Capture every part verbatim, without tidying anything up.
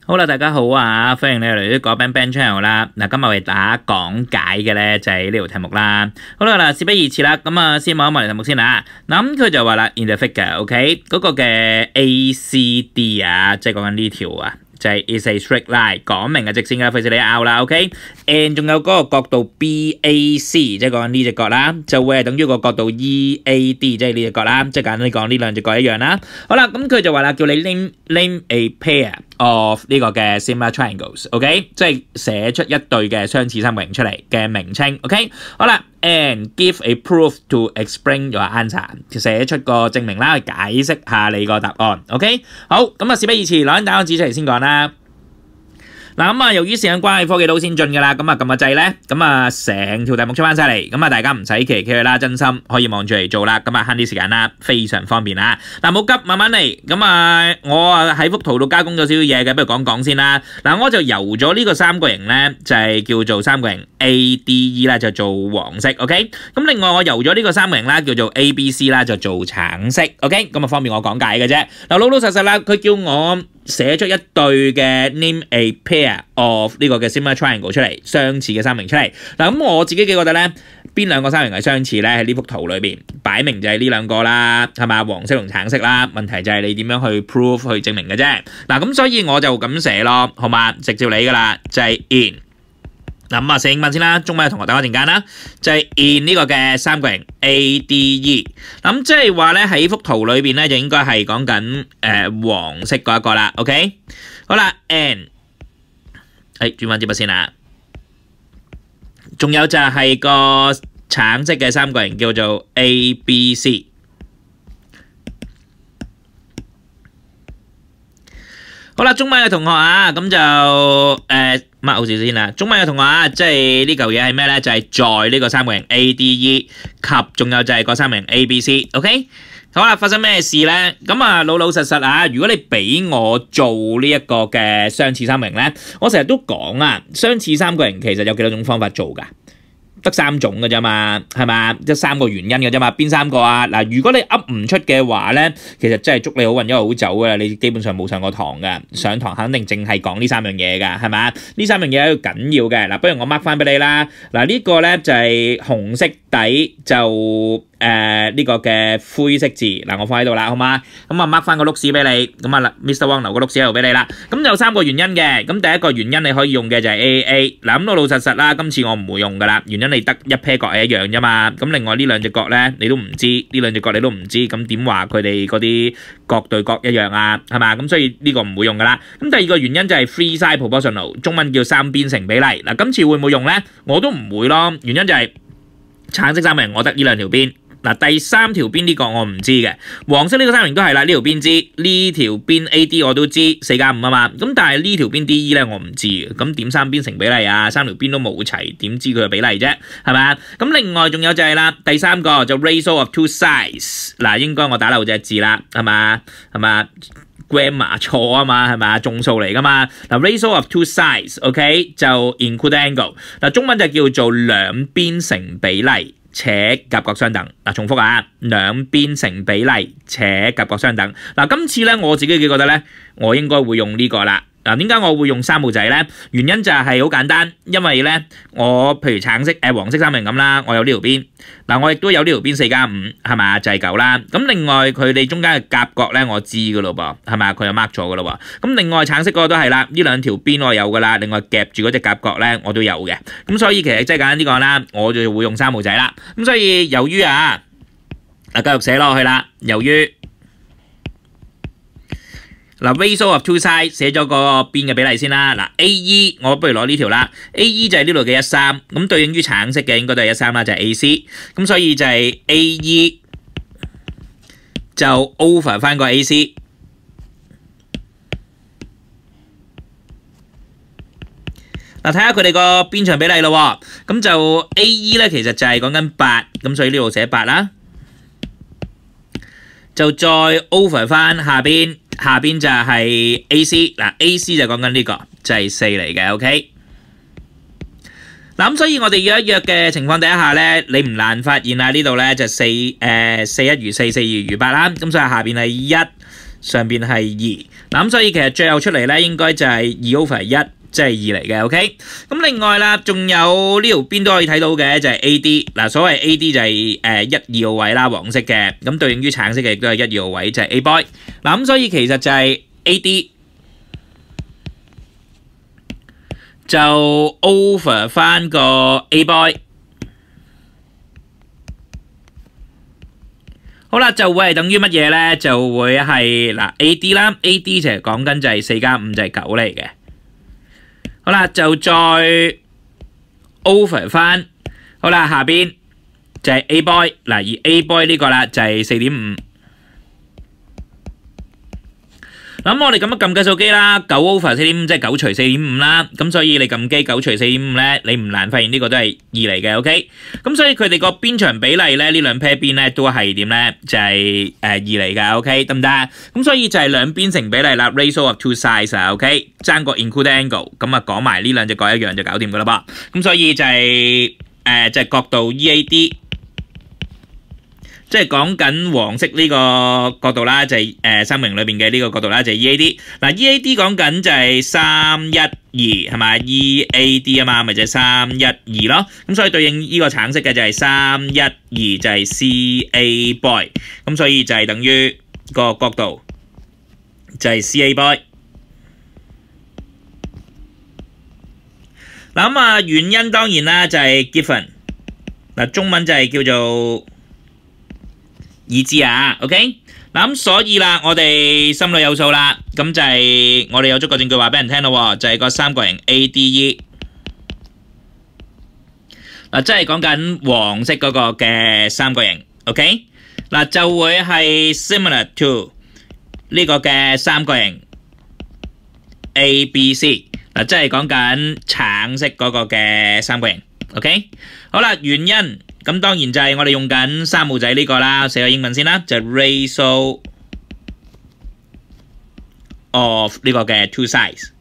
好啦，大家好啊，歡迎你嚟呢個 Ben Ben Channel 啦。嗱，今日為大家講解嘅咧就係呢條題目啦。好啦，嗱，事不宜遲啦，咁啊先望一望題目先啦。嗱，咁佢就話啦 ，in the figure，OK， 嗰個嘅 A C D 啊，即係講緊呢條啊。就係 is a straight line， 講明嘅直線㗎，費事你拗啦 ，OK？and 仲有嗰個角度 B A C， 即係講緊呢隻角啦，就會係等於個角度 E A D， 即係呢隻角啦，即係簡單啲講呢兩隻角一樣啦。好啦，咁佢就話啦，叫你 name name a pair of 呢個嘅 similar triangles，OK？ 即係寫出一對嘅相似三角形出嚟嘅名稱 ，OK？ 好啦 ，and give a proof to explain your answer， 寫出個證明啦，去解釋下你個答案 ，OK？ 好，咁啊事不宜遲，攞緊答案紙出嚟先講啦。嗱咁啊，由於時間關係，科技都好先進㗎啦，咁啊撳個掣咧，咁啊成條題目出翻晒嚟，咁啊大家唔使企嚟企去啦，真心可以望住嚟做啦，咁啊慳啲時間啦，非常方便啦。嗱冇急，慢慢嚟，咁啊我啊喺幅圖度加工咗少少嘢嘅，不如講講先啦。嗱我就油咗呢個三角形咧，就係叫做三角形 A D E 啦，就做黃色 ，OK？ 咁另外我油咗呢個三角形啦，叫做 A B C 啦，就做橙色 ，OK？ 咁啊方便我講解嘅啫。嗱老老實實啦，佢叫我寫出一對嘅 name a pair of 呢個嘅 similar triangle 出嚟，相似嘅三角形出嚟。嗱咁我自己覺得咧，邊兩個三角形係相似咧？喺呢幅圖裏邊擺明就係呢兩個啦，係嘛？黃色同橙色啦。問題就係你點樣去 prove 去證明嘅啫。嗱咁所以我就咁寫咯，好嘛？直接你噶啦，就係 in。嗱咁啊，寫英文先啦，中文嘅同學等我陣間啦，就係 in 呢個嘅三角形 A D E。咁即係話咧喺幅圖裏邊咧就應該係講緊誒黃色嗰一個啦 ，OK？ 好啦 ，and 誒轉翻支筆先啦，仲有就係個橙色嘅三角形叫做 A B C。好啦，中文嘅同學啊，咁就誒 mark 好少先啦。中文嘅同學啊，即係呢嚿嘢係咩咧？就係在呢個三角形 A D E 及仲有就係個三角形 A B C。OK， 好啦，發生咩事咧？咁啊，老老實實啊，如果你俾我做呢一個嘅相似三角形咧，我成日都講啊，相似三角形其實有幾多種方法做㗎？得三種嘅啫嘛，係嘛？即三個原因嘅啫嘛，邊三個啊？嗱，如果你噏唔出嘅話咧，其實真係祝你好運一路好走㗎啦，你基本上冇上過堂㗎，上堂肯定淨係講呢三樣嘢㗎，係嘛？呢三樣嘢係緊要嘅。嗱，不如我 mark 翻俾你啦。嗱，呢個咧就係紅色底就誒呢、呃這個嘅灰色字，嗱我放喺度啦，好嘛？咁啊 mark 翻個碌屎俾你，咁啊 Mister Wang 留個碌屎喺度俾你啦。咁有三個原因嘅，咁第一個原因你可以用嘅就係 A A A。嗱咁老老實實啦，今次我唔會用㗎啦，原因你得一 pair 角係一樣啫嘛。咁另外呢兩隻角咧，你都唔知，呢兩隻角你都唔知，咁點話佢哋嗰啲角對角一樣啊？係嘛？咁所以呢個唔會用㗎啦。咁第二個原因就係 three side proportional， 中文叫三邊成比例。嗱，今次會唔會用咧？我都唔會咯。原因就係橙色三角形我得呢兩條邊。嗱，第三條邊呢個我唔知嘅，黃色呢個三角形都係啦，呢條邊知，呢條邊 A D 我都知，四加五啊嘛，咁但係呢條邊 D E 咧我唔知嘅，咁點三邊成比例啊？三條邊都冇齊，點知佢嘅比例啫？係咪？咁另外仲有就係啦，第三個就 ratio of two sides， 嗱應該我打漏隻字啦，係嘛？係嘛？grammar 錯啊嘛，係嘛？眾數嚟噶嘛？嗱 ratio of two sides，OK 就 include angle， 嗱中文就叫做兩邊成比例。且夾角相等。嗱，重複啊，兩邊成比例且夾角相等。嗱，今次咧我自己覺得咧，我應該會用呢個啦。嗱，點解我會用三號仔咧？原因就係好簡單，因為咧我譬如橙色誒黃色三角形咁啦，我有呢條邊，嗱我亦都有呢條邊四加五，係嘛就係九啦。咁另外佢哋中間嘅夾角咧，我知噶咯噃，係嘛佢又 mark 咗噶咯喎。咁另外橙色嗰個都係啦，呢兩條邊我有噶啦，另外夾住嗰隻夾角咧我都有嘅。咁所以其實即係簡單啲講啦，我就會用三號仔啦。咁所以由於啊，嗱繼續寫落去啦，由於。嗱 ratio of two sides 寫咗個邊嘅比例先啦。嗱 A E 我不如攞呢條啦 ，A E 就係呢度嘅一三，咁對應於橙色嘅應該都係一三啦，就係 A C。咁所以就係 A E 就 over 翻個 A C。嗱睇下佢哋個邊長比例咯，咁就 A E 咧其實就係講緊八，咁所以呢度寫八啦，就再 over 翻下邊。下邊就係 A C， 嗱 A C 就講緊呢個就係四嚟嘅 ，OK。嗱咁所以我哋約一約嘅情況底下咧，你唔難發現啊呢度咧就四誒四一如四，四二如八啦。咁所以下邊係一上邊係二。嗱咁所以其實最後出嚟咧應該就係二 over 一。即係二嚟嘅 ，OK。咁另外啦，仲有呢條邊都可以睇到嘅就係 A D。嗱，所謂 A D 就係誒一二號位啦，黃色嘅。咁對應於橙色嘅亦都係一二號位，就係 A boy。嗱咁所以其實就係 A D 就 over 翻個 A boy。好啦，就會係等於乜嘢咧？就會係嗱 A D 啦 ，A D 其實講緊就係四加五就係九嚟嘅。好啦，就再 over 翻，好啦，下邊就係 A boy， 嗱而 A boy 呢個啦就係四點五。咁我哋咁樣撳計數機啦，九 over 四點五即係九除四點五啦，咁所以你撳機九除四點五咧，你唔難發現呢個都係二嚟嘅 ，OK。咁所以佢哋個邊長比例咧，呢兩 pair 邊咧都係點咧？就係誒二嚟嘅 ，OK 得唔得？咁所以就係兩邊成比例啦 ，ratio of two sides 啊 ，OK， 爭個 include angle， 咁啊講埋呢兩隻角一樣就搞掂噶啦噃。咁所以就係誒就係角度 E A D。即係講緊黃色呢個角度啦，就係誒三角形裏邊嘅呢個角度啦，就係 E A D。嗱 E A D 講緊就係三一二係咪 ？E A D 啊嘛，咪就係三一二咯。咁所以對應呢個橙色嘅就係三一二就係 C A boy。咁所以就係等於個角度就係 C A boy。嗱咁啊原因當然啦就係 given。嗱中文就係叫做已知啊 ，OK， 嗱咁所以啦，我哋心裏有數啦，咁就係我哋有足夠證據話俾人聽咯，就係個三角形 A D E， 嗱即係講緊黃色嗰個嘅三角形 ，OK， 嗱就會係 similar to 呢個嘅三角形 A B C， 嗱即係講緊橙色嗰個嘅三角形 ，OK， 好啦，原因。咁當然就係我哋用緊三號仔呢個啦，寫個英文先啦，就係 ratio of 呢個嘅 two sides，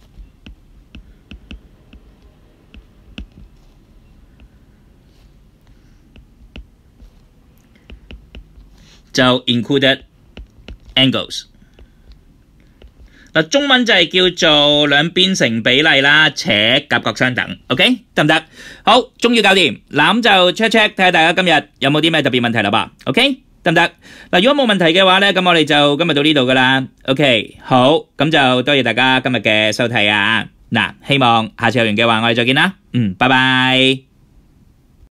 就 included angles。嗱，中文就係叫做兩邊成比例啦，且夾角相等 ，OK 得唔得？好，終於搞掂。嗱咁就 check check 睇下大家今日有冇啲咩特別問題啦吧 ，OK 得唔得？嗱，如果冇問題嘅話咧，咁我哋就今日到呢度噶啦 ，OK 好，咁就多謝大家今日嘅收睇啊！嗱，希望下次有緣嘅話，我哋再見啦，嗯，拜拜。